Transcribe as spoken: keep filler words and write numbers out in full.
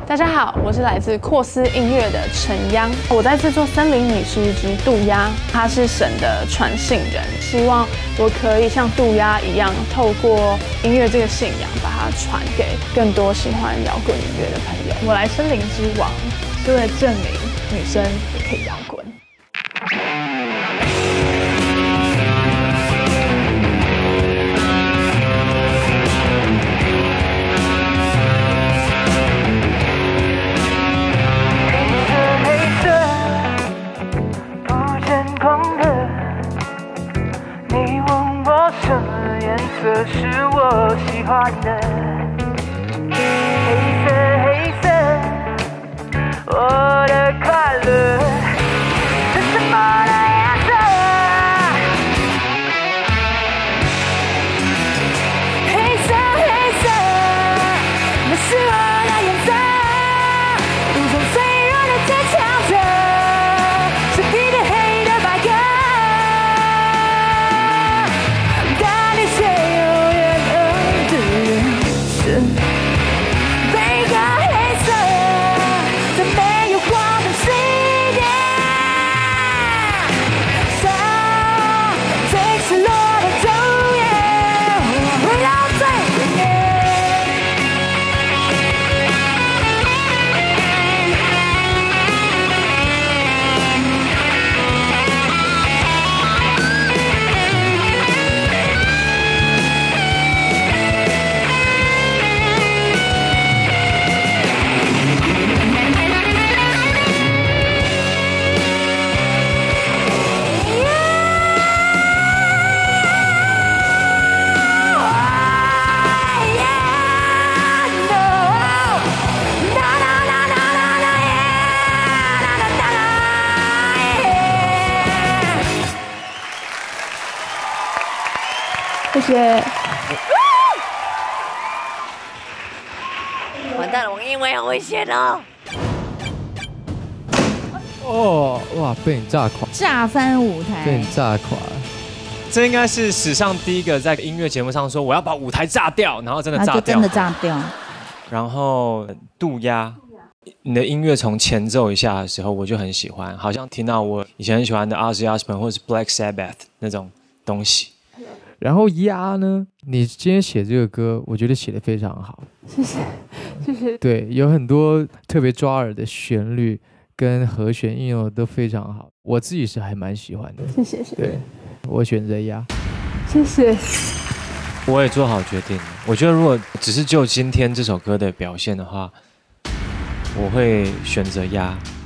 大家好，我是来自阔斯音乐的陈央，我在制作《森林里是一只渡鸦》，它是神的传信人，希望我可以像渡鸦一样，透过音乐这个信仰，把它传给更多喜欢摇滚音乐的朋友。我来森林之王，是为了证明女生也可以摇滚。 这是我喜欢的黑色，黑色，我的快乐是什么的颜色？黑色，黑色，那是我的颜色。路上脆弱的坚强着，是你的黑的白鸽。 每个黑色，在没有光的世界，上最赤裸的昼夜，我回到最前面。 谢谢。 完蛋了，王英伟很危险哦！ 哦，哇，被你炸垮， 炸翻舞台， 被你炸垮。 这应该是史上第一个在音乐节目上说我要把舞台炸掉，然后真的炸掉， 真的炸掉。 然后渡鸦，你的音乐从前奏一下的时候，我就很喜欢，好像听到我以前很喜欢的 Ozzy Osbourne 或者是 Black Sabbath 那种东西。 然后鸦呢？你今天写这个歌，我觉得写得非常好。 谢谢，谢谢。 对，有很多特别抓耳的旋律跟和弦应用都非常好，我自己是还蛮喜欢的。 谢谢，谢谢。 对，我选择鸦。 谢谢。 我也做好决定了。我觉得如果只是就今天这首歌的表现的话，我会选择鸦。